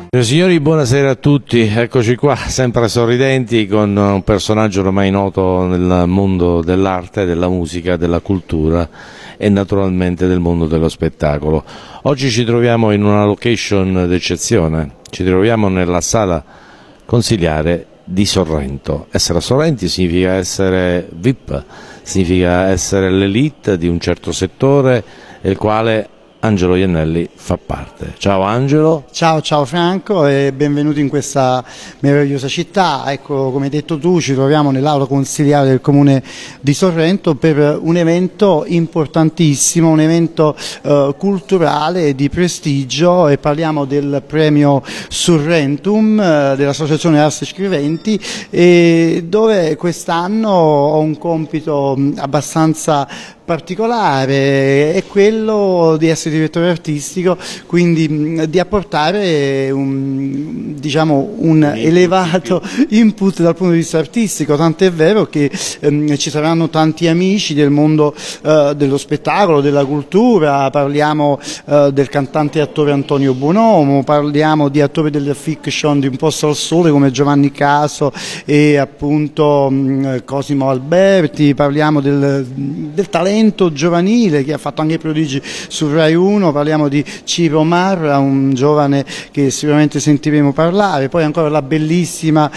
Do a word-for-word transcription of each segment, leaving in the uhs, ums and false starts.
Signori, buonasera a tutti, eccoci qua, sempre sorridenti, con un personaggio ormai noto nel mondo dell'arte, della musica, della cultura e naturalmente del mondo dello spettacolo. Oggi ci troviamo in una location d'eccezione, ci troviamo nella sala consiliare di Sorrento. Essere a Sorrento significa essere V I P, significa essere l'elite di un certo settore del quale Angelo Iannelli fa parte. Ciao Angelo. Ciao, ciao Franco e benvenuti in questa meravigliosa città. Ecco, come hai detto tu, ci troviamo nell'aula consiliare del comune di Sorrento per un evento importantissimo, un evento eh, culturale di prestigio, e parliamo del premio Surrentum eh, dell'Associazione Ars Scriventi, e dove quest'anno ho un compito abbastanza particolare, è quello di essere direttore artistico, quindi di apportare un, diciamo, un elevato input dal punto di vista artistico, tant'è vero che ehm, ci saranno tanti amici del mondo eh, dello spettacolo, della cultura. Parliamo eh, del cantante e attore Antonio Bonomo, parliamo di attori della fiction di Un posto al sole come Giovanni Caso e appunto mh, Cosimo Alberti, parliamo del, del talento giovanile che ha fatto anche prodigi su Rai uno, parliamo di Ciro Marra, un giovane che sicuramente sentiremo parlare, poi ancora la bellissima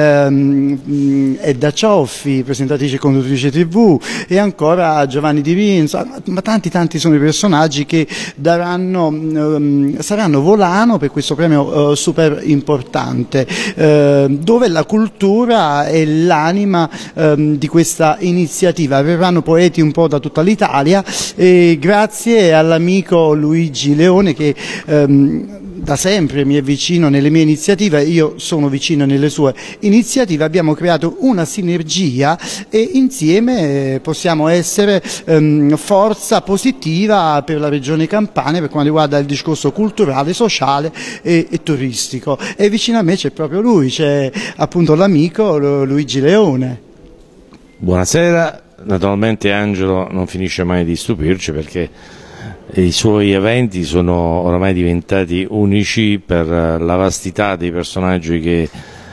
ehm, Edda Cioffi, presentatrice e conduttrice tivù, e ancora Giovanni Di Vincenzo, ma tanti tanti sono i personaggi che daranno, ehm, saranno volano per questo premio eh, super importante, eh, dove la cultura è l'anima ehm, di questa iniziativa. Verranno poeti un po' da tutta l'Italia, e grazie all'amico Luigi Leone che ehm, da sempre mi è vicino nelle mie iniziative, io sono vicino nelle sue iniziative, abbiamo creato una sinergia e insieme possiamo essere ehm, forza positiva per la regione Campania per quanto riguarda il discorso culturale, sociale e, e turistico. E vicino a me c'è proprio lui, c'è appunto l'amico Luigi Leone. Buonasera. Naturalmente Angelo non finisce mai di stupirci, perché i suoi eventi sono oramai diventati unici per la vastità dei personaggi che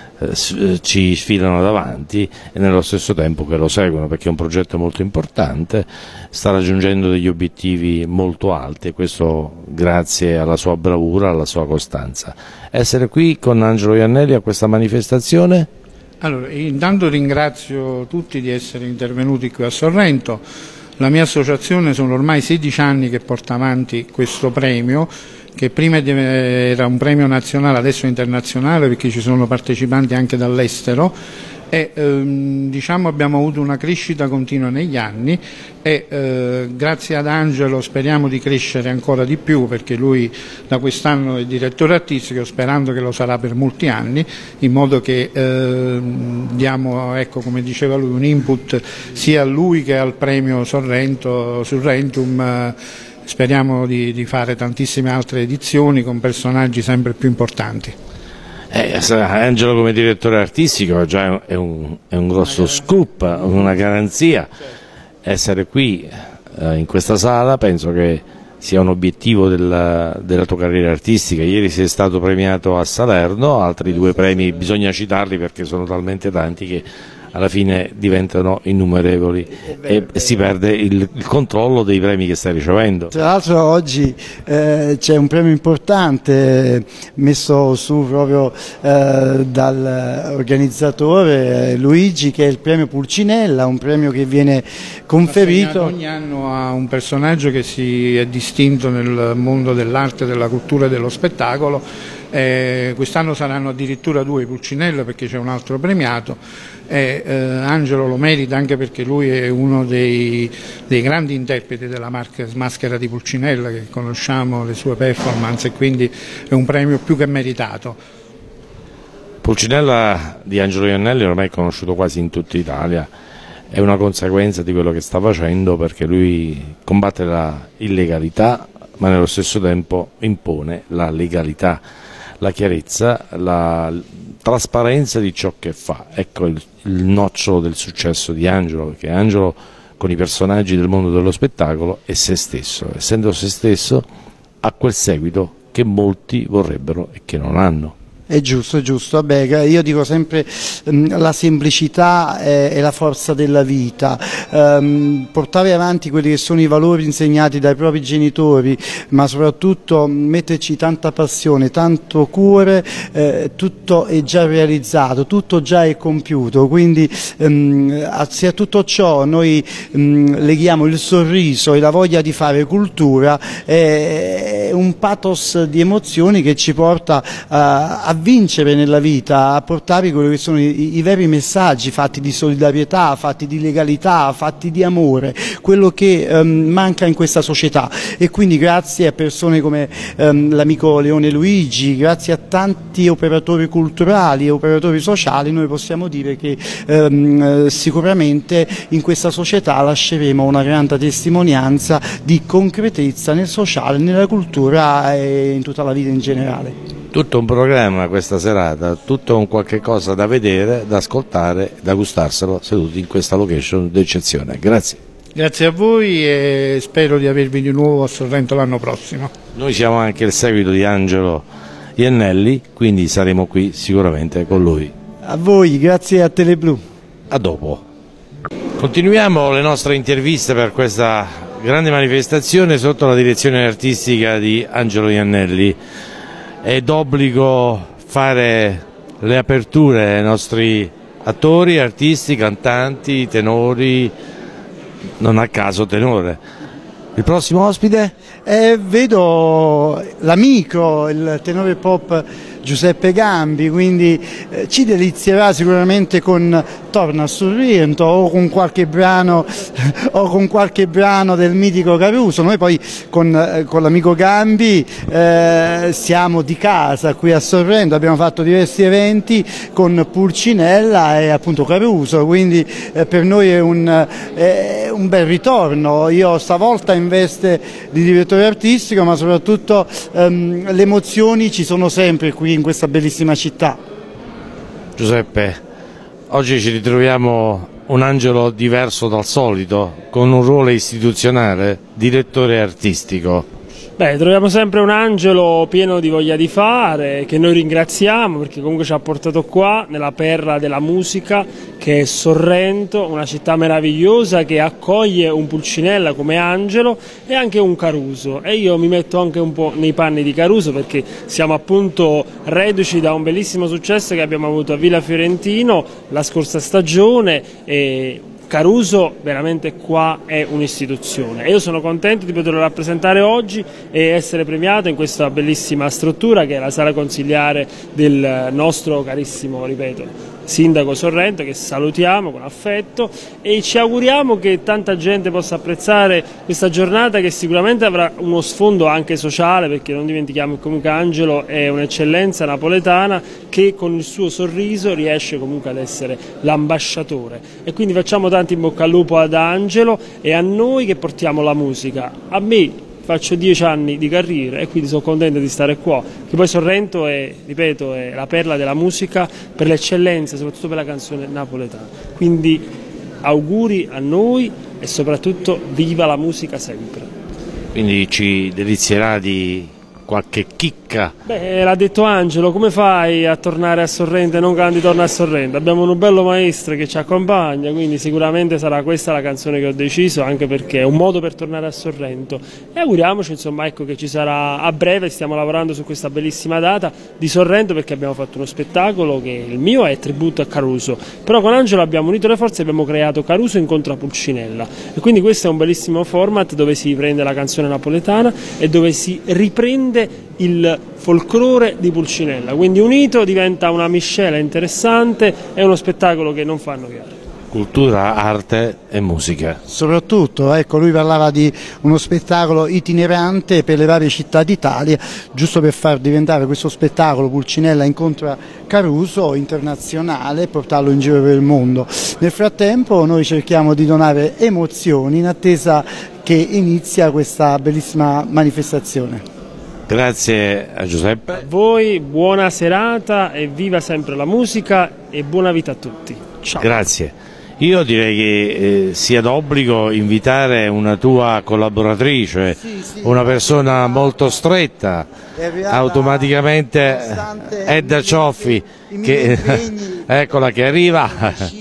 eh, ci sfilano davanti e nello stesso tempo che lo seguono, perché è un progetto molto importante, sta raggiungendo degli obiettivi molto alti, e questo grazie alla sua bravura, alla sua costanza. Essere qui con Angelo Iannelli a questa manifestazione? Allora, intanto ringrazio tutti di essere intervenuti qui a Sorrento. La mia associazione sono ormai sedici anni che porta avanti questo premio, che prima era un premio nazionale, adesso è internazionale, perché ci sono partecipanti anche dall'estero, e ehm, diciamo abbiamo avuto una crescita continua negli anni, e eh, grazie ad Angelo speriamo di crescere ancora di più, perché lui da quest'anno è direttore artistico, sperando che lo sarà per molti anni, in modo che eh, diamo, ecco, come diceva lui, un input sia a lui che al premio Sorrento, Surrentum. Eh, speriamo di, di fare tantissime altre edizioni con personaggi sempre più importanti. Eh, Angelo come direttore artistico già è un, è un grosso scoop, una garanzia. Essere qui eh, in questa sala penso che sia un obiettivo della, della tua carriera artistica. Ieri sei stato premiato a Salerno, altri due premi bisogna citarli perché sono talmente tanti che alla fine diventano innumerevoli e si perde il, il controllo dei premi che stai ricevendo. Tra l'altro oggi eh, c'è un premio importante messo su proprio eh, dall'organizzatore eh, Luigi, che è il premio Pulcinella, un premio che viene conferito ogni anno a un personaggio che si è distinto nel mondo dell'arte, della cultura e dello spettacolo. Eh, quest'anno saranno addirittura due Pulcinella, perché c'è un altro premiato. E, eh, Angelo lo merita anche perché lui è uno dei, dei grandi interpreti della maschera di Pulcinella, che conosciamo le sue performance, e quindi è un premio più che meritato. Pulcinella di Angelo Iannelli ormai è conosciuto quasi in tutta Italia, è una conseguenza di quello che sta facendo, perché lui combatte la illegalità ma nello stesso tempo impone la legalità, la chiarezza, la trasparenza di ciò che fa. Ecco il, il nocciolo del successo di Angelo, perché Angelo con i personaggi del mondo dello spettacolo è se stesso, essendo se stesso ha quel seguito che che molti vorrebbero e che non hanno. È giusto, è giusto. Vabbè, io dico sempre um, la semplicità è, è la forza della vita, um, portare avanti quelli che sono i valori insegnati dai propri genitori, ma soprattutto metterci tanta passione, tanto cuore, eh, tutto è già realizzato, tutto già è compiuto, quindi um, se a tutto ciò noi um, leghiamo il sorriso e la voglia di fare cultura, è un pathos di emozioni che ci porta a, a vincere nella vita, a portare quelli che sono i, i veri messaggi fatti di solidarietà, fatti di legalità, fatti di amore, quello che um, manca in questa società. E quindi grazie a persone come um, l'amico Leone Luigi, grazie a tanti operatori culturali e operatori sociali, noi possiamo dire che um, sicuramente in questa società lasceremo una grande testimonianza di concretezza nel sociale, nella cultura e in tutta la vita in generale. Tutto un programma questa serata, tutto un qualche cosa da vedere, da ascoltare, da gustarselo seduti in questa location d'eccezione. Grazie. Grazie a voi e spero di avervi di nuovo a Sorrento l'anno prossimo. Noi siamo anche il seguito di Angelo Iannelli, quindi saremo qui sicuramente con lui. A voi, grazie a Teleblu. A dopo. Continuiamo le nostre interviste per questa grande manifestazione sotto la direzione artistica di Angelo Iannelli. È d'obbligo fare le aperture ai nostri attori, artisti, cantanti, tenori, non a caso tenore. Il prossimo ospite? Eh, vedo l'amico, il tenore pop Giuseppe Gambi, quindi eh, ci delizierà sicuramente con Torna a Sorrento o con qualche brano o con qualche brano del mitico Caruso. Noi poi con, eh, con l'amico Gambi eh, siamo di casa qui a Sorrento, abbiamo fatto diversi eventi con Pulcinella e appunto Caruso, quindi eh, per noi è un, eh, un bel ritorno. Io stavolta in veste di direttore artistico, ma soprattutto ehm, le emozioni ci sono sempre qui in questa bellissima città. Giuseppe, oggi ci ritroviamo un Angelo diverso dal solito, con un ruolo istituzionale, direttore artistico. Beh, troviamo sempre un Angelo pieno di voglia di fare, che noi ringraziamo perché comunque ci ha portato qua, nella perla della musica, che è Sorrento, una città meravigliosa che accoglie un Pulcinella come Angelo e anche un Caruso. E io mi metto anche un po' nei panni di Caruso perché siamo appunto reduci da un bellissimo successo che abbiamo avuto a Villa Fiorentino la scorsa stagione e Caruso veramente qua è un'istituzione e io sono contento di poterlo rappresentare oggi e essere premiato in questa bellissima struttura che è la sala consigliare del nostro carissimo, ripeto, sindaco Sorrento, che salutiamo con affetto e ci auguriamo che tanta gente possa apprezzare questa giornata che sicuramente avrà uno sfondo anche sociale, perché non dimentichiamo che comunque Angelo è un'eccellenza napoletana che con il suo sorriso riesce comunque ad essere l'ambasciatore e quindi facciamo tanto in bocca al lupo ad Angelo e a noi che portiamo la musica. A me faccio dieci anni di carriera e quindi sono contento di stare qua, che poi Sorrento è, ripeto, è la perla della musica per l'eccellenza, soprattutto per la canzone napoletana. Quindi auguri a noi e soprattutto viva la musica sempre. Quindi ci delizierà di qualche chicca. Beh, l'ha detto Angelo, come fai a tornare a Sorrento e non canti Torna a Sorrento? Abbiamo un bello maestro che ci accompagna, quindi sicuramente sarà questa la canzone che ho deciso, anche perché è un modo per tornare a Sorrento. E auguriamoci insomma ecco che ci sarà a breve, stiamo lavorando su questa bellissima data di Sorrento perché abbiamo fatto uno spettacolo che il mio è tributo a Caruso, però con Angelo abbiamo unito le forze e abbiamo creato Caruso incontra Pulcinella e quindi questo è un bellissimo format dove si prende la canzone napoletana e dove si riprende il folklore di Pulcinella, quindi unito diventa una miscela interessante e uno spettacolo che non fa annoiare. Cultura, arte e musica. Soprattutto, ecco, lui parlava di uno spettacolo itinerante per le varie città d'Italia, giusto per far diventare questo spettacolo Pulcinella incontra Caruso internazionale e portarlo in giro per il mondo. Nel frattempo noi cerchiamo di donare emozioni in attesa che inizia questa bellissima manifestazione. Grazie a Giuseppe. A voi buona serata e viva sempre la musica e buona vita a tutti. Ciao. Grazie. Io direi che eh, sia d'obbligo invitare una tua collaboratrice, sì, sì, una persona molto stretta, automaticamente Edda Cioffi, che, eccola che arriva.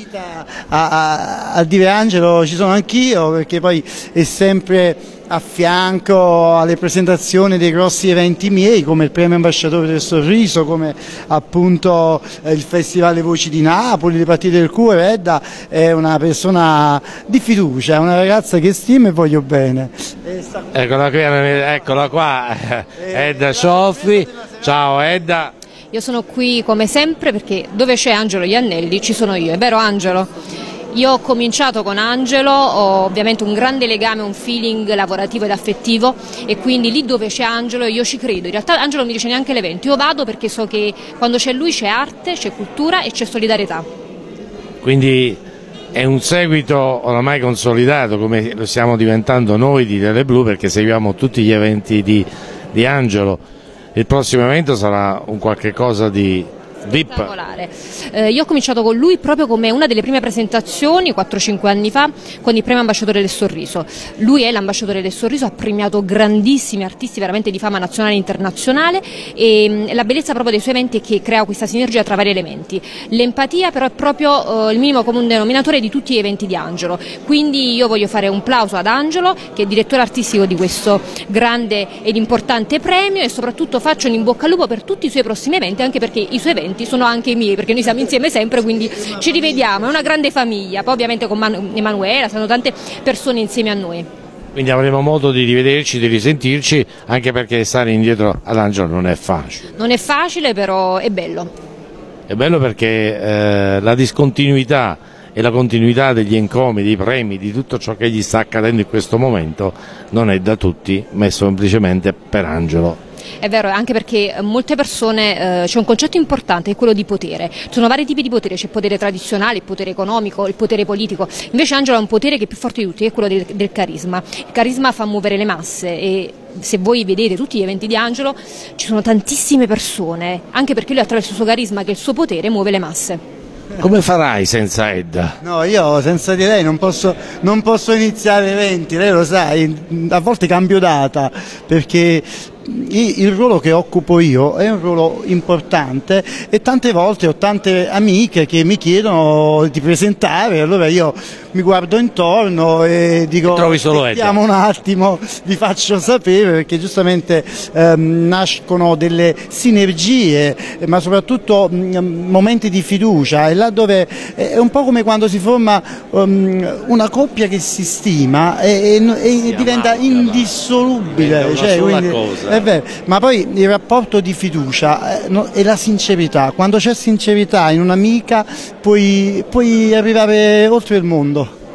A, a, a dire Angelo ci sono anch'io, perché poi è sempre a fianco alle presentazioni dei grossi eventi miei, come il Premio Ambasciatore del Sorriso, come appunto il Festival Le Voci di Napoli, le Partite del Cuore. Edda è una persona di fiducia, è una ragazza che stimo e voglio bene. Eccola qui, eccola qua, Edda Cioffi. Ciao Edda. Io sono qui come sempre perché dove c'è Angelo Iannelli ci sono io, è vero Angelo? Io ho cominciato con Angelo, ho ovviamente un grande legame, un feeling lavorativo ed affettivo, e quindi lì dove c'è Angelo io ci credo. In realtà Angelo non mi dice neanche l'evento, io vado perché so che quando c'è lui c'è arte, c'è cultura e c'è solidarietà. Quindi è un seguito oramai consolidato, come lo stiamo diventando noi di Teleblu, perché seguiamo tutti gli eventi di, di Angelo. Il prossimo evento sarà un qualche cosa di V I P. Eh, io ho cominciato con lui proprio come una delle prime presentazioni quattro cinque anni fa con il Premio Ambasciatore del Sorriso. Lui è l'ambasciatore del Sorriso, ha premiato grandissimi artisti veramente di fama nazionale e internazionale, e mh, la bellezza proprio dei suoi eventi è che crea questa sinergia tra vari elementi. L'empatia però è proprio eh, il minimo comune denominatore di tutti gli eventi di Angelo, quindi io voglio fare un plauso ad Angelo che è direttore artistico di questo grande ed importante premio, e soprattutto faccio un in bocca al lupo per tutti i suoi prossimi eventi, anche perché i suoi eventi sono anche i miei, perché noi siamo insieme sempre, quindi ci rivediamo, è una grande famiglia. Poi ovviamente con Man- Emanuela, sono tante persone insieme a noi. Quindi avremo modo di rivederci, di risentirci, anche perché stare indietro ad Angelo non è facile. Non è facile, però è bello. È bello perché eh, la discontinuità e la continuità degli encomi, dei premi, di tutto ciò che gli sta accadendo in questo momento non è da tutti, ma è semplicemente per Angelo. È vero, anche perché molte persone, eh, c'è un concetto importante, che è quello di potere. Ci sono vari tipi di potere, c'è il potere tradizionale, il potere economico, il potere politico. Invece Angelo ha un potere che è più forte di tutti, che è quello del, del carisma. Il carisma fa muovere le masse, e se voi vedete tutti gli eventi di Angelo ci sono tantissime persone, anche perché lui attraverso il suo carisma, che è il suo potere, muove le masse. Come farai senza Edda? No, io senza di lei non posso, non posso iniziare eventi, lei lo sa, a volte cambio data, perché il ruolo che occupo io è un ruolo importante, e tante volte ho tante amiche che mi chiedono di presentare, allora io mi guardo intorno e dico aspettiamo un attimo, vi faccio sapere, perché giustamente ehm, nascono delle sinergie, ma soprattutto mh, momenti di fiducia, e là dove è un po' come quando si forma um, una coppia che si stima e, e, e diventa indissolubile, cioè, quindi, è vero. Ma poi il rapporto di fiducia eh, no, e la sincerità, quando c'è sincerità in un'amica puoi, puoi arrivare oltre il mondo.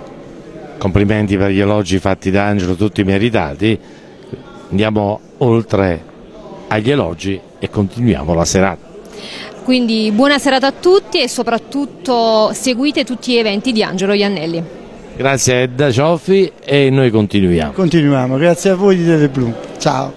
Complimenti per gli elogi fatti da Angelo, tutti meritati. Andiamo oltre agli elogi e continuiamo la serata. Quindi buona serata a tutti, e soprattutto seguite tutti gli eventi di Angelo Iannelli. Grazie a Edda Cioffi, e noi continuiamo. Continuiamo, grazie a voi di Teleblu. Ciao.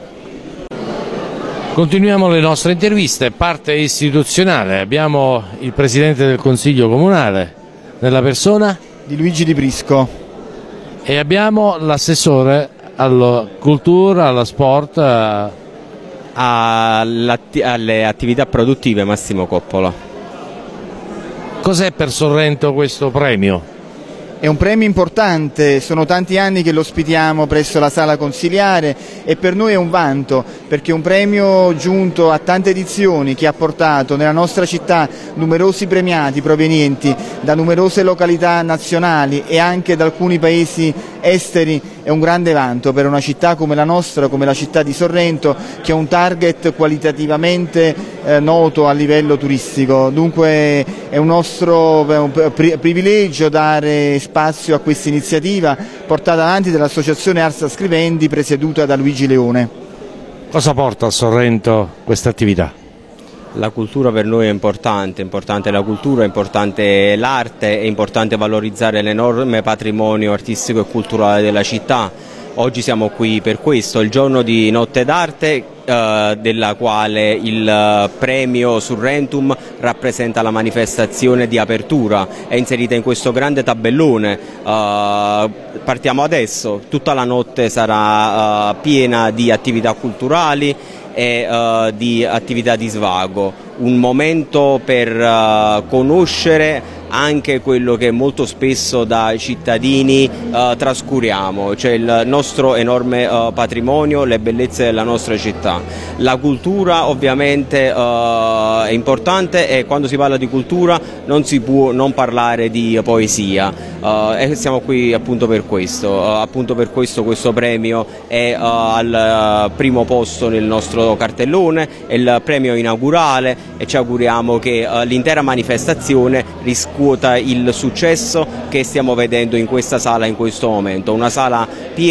Continuiamo le nostre interviste, parte istituzionale. Abbiamo il Presidente del Consiglio Comunale, nella persona di Luigi Di Brisco, e abbiamo l'assessore alla cultura, allo sport, alle attività produttive Massimo Coppola. Cos'è per Sorrento questo premio? È un premio importante, sono tanti anni che lo ospitiamo presso la sala consiliare, e per noi è un vanto, perché è un premio giunto a tante edizioni, che ha portato nella nostra città numerosi premiati provenienti da numerose località nazionali e anche da alcuni paesi esteri. È un grande vanto per una città come la nostra, come la città di Sorrento, che ha un target qualitativamente eh, noto a livello turistico. Dunque è un nostro un pri privilegio dare spazio a questa iniziativa portata avanti dall'associazione Arsa Scrivendi, presieduta da Luigi Leone. Cosa porta a Sorrento questa attività? La cultura per noi è importante, è importante la cultura, è importante l'arte, è importante valorizzare l'enorme patrimonio artistico e culturale della città, oggi siamo qui per questo, il giorno di Notte d'Arte, eh, della quale il premio Surrentum rappresenta la manifestazione di apertura, è inserita in questo grande tabellone. Eh, partiamo adesso, tutta la notte sarà eh, piena di attività culturali e uh, di attività di svago, un momento per uh, conoscere anche quello che molto spesso da cittadini uh, trascuriamo, cioè il nostro enorme uh, patrimonio, le bellezze della nostra città. La cultura ovviamente uh, è importante e quando si parla di cultura non si può non parlare di poesia uh, e siamo qui appunto per questo, uh, appunto per questo questo premio è uh, al primo posto nel nostro cartellone, è il premio inaugurale e ci auguriamo che uh, l'intera manifestazione riscuota il successo che stiamo vedendo in questa sala in questo momento, una sala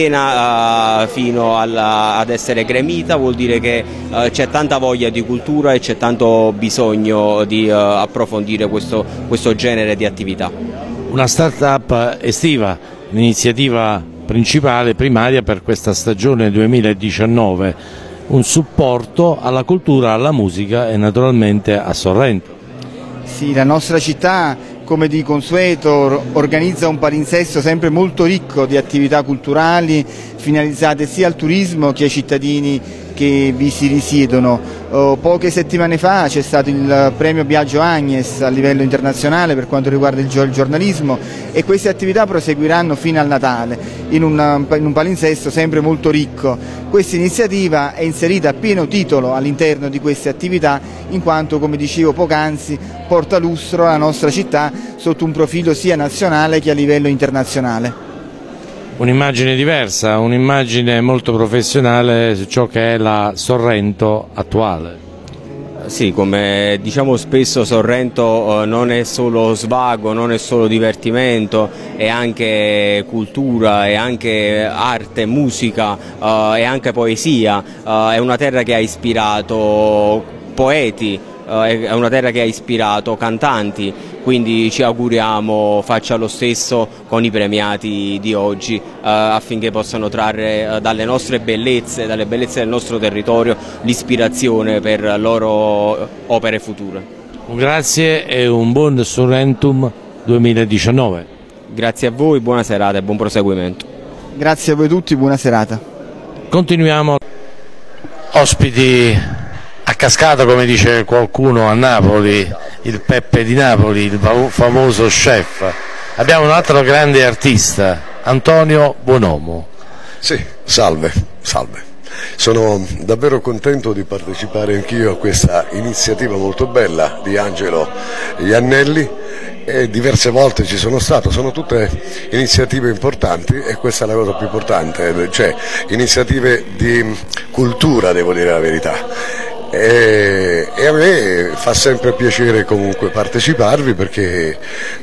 piena uh, fino alla, ad essere gremita, vuol dire che uh, c'è tanta voglia di cultura e c'è tanto bisogno di uh, approfondire questo, questo genere di attività. Una start-up estiva, l'iniziativa principale, primaria per questa stagione duemiladiciannove, un supporto alla cultura, alla musica e naturalmente a Sorrento. Sì, la nostra città, come di consueto, organizza un palinsesto sempre molto ricco di attività culturali finalizzate sia al turismo che ai cittadini che vi si risiedono. Oh, poche settimane fa c'è stato il premio Biagio Agnes a livello internazionale per quanto riguarda il giornalismo e queste attività proseguiranno fino al Natale in un, in un palinsesto sempre molto ricco. Questa iniziativa è inserita a pieno titolo all'interno di queste attività in quanto, come dicevo poc'anzi, porta lustro alla nostra città sotto un profilo sia nazionale che a livello internazionale. Un'immagine diversa, un'immagine molto professionale su ciò che è la Sorrento attuale. Sì, come diciamo spesso Sorrento eh, non è solo svago, non è solo divertimento, è anche cultura, è anche arte, musica, eh, è anche poesia, eh, è una terra che ha ispirato poeti, eh, è una terra che ha ispirato cantanti, quindi ci auguriamo faccia lo stesso con i premiati di oggi eh, affinché possano trarre eh, dalle nostre bellezze, dalle bellezze del nostro territorio l'ispirazione per le loro opere future. Grazie e un buon Sorrentum duemiladiciannove. Grazie a voi, buona serata e buon proseguimento. Grazie a voi tutti, buona serata. Continuiamo. Ospiti a cascata, come dice qualcuno a Napoli, il Peppe di Napoli, il famoso chef. Abbiamo un altro grande artista, Antonio Buonomo. Sì, salve, salve. Sono davvero contento di partecipare anch'io a questa iniziativa molto bella di Angelo Iannelli e diverse volte ci sono stato, sono tutte iniziative importanti e questa è la cosa più importante, cioè iniziative di cultura, devo dire la verità. E, e a me fa sempre piacere comunque parteciparvi perché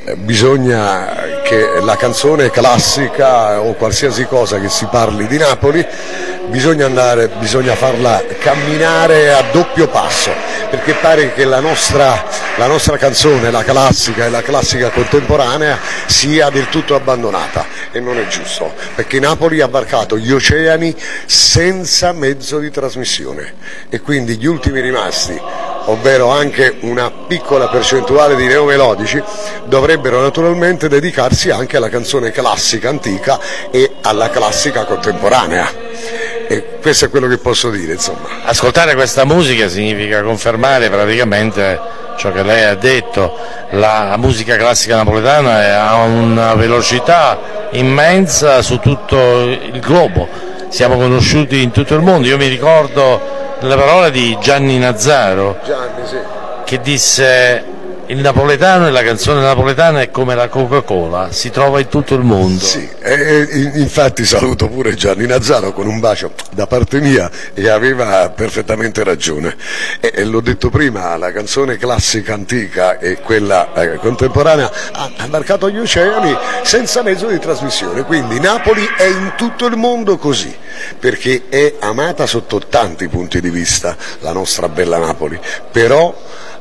bisogna che la canzone classica o qualsiasi cosa che si parli di Napoli bisogna andare, bisogna farla camminare a doppio passo, perché pare che la nostra, la nostra canzone, la classica e la classica contemporanea sia del tutto abbandonata e non è giusto, perché Napoli ha varcato gli oceani senza mezzo di trasmissione e quindi gli ultimi rimasti, ovvero anche una piccola percentuale di neomelodici, dovrebbero naturalmente dedicarsi anche alla canzone classica antica e alla classica contemporanea. E questo è quello che posso dire, insomma. Ascoltare questa musica significa confermare praticamente ciò che lei ha detto, la musica classica napoletana ha una velocità immensa su tutto il globo, siamo conosciuti in tutto il mondo. Io mi ricordo le parole di Gianni Nazzaro, Gianni, sì, che disse: il napoletano e la canzone napoletana è come la Coca-Cola, si trova in tutto il mondo. Sì, e, infatti saluto pure Gianni Nazzaro con un bacio da parte mia e aveva perfettamente ragione. E, e l'ho detto prima, la canzone classica antica e quella eh, contemporanea ha varcato gli oceani senza mezzo di trasmissione, quindi Napoli è in tutto il mondo così, perché è amata sotto tanti punti di vista la nostra bella Napoli, però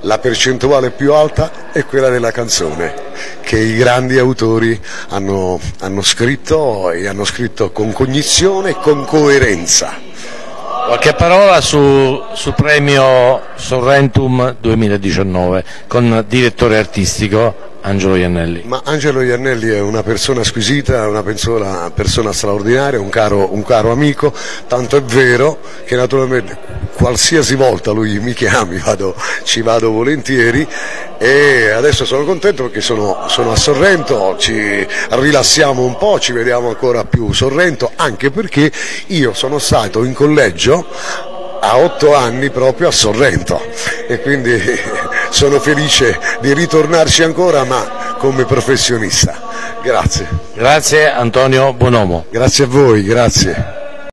la percentuale più alta è quella della canzone, che i grandi autori hanno, hanno scritto e hanno scritto con cognizione e con coerenza. Qualche parola su, sul premio Sorrentum duemiladiciannove con direttore artistico Angelo Iannelli. Ma Angelo Iannelli è una persona squisita, una persona, persona straordinaria, un caro, un caro amico, tanto è vero che naturalmente qualsiasi volta lui mi chiami vado, ci vado volentieri, e adesso sono contento perché sono, sono a Sorrento, ci rilassiamo un po', ci vediamo ancora più Sorrento, anche perché io sono stato in collegio a otto anni proprio a Sorrento e quindi sono felice di ritornarci ancora, ma come professionista. Grazie. Grazie Antonio Bonomo. Grazie a voi, grazie.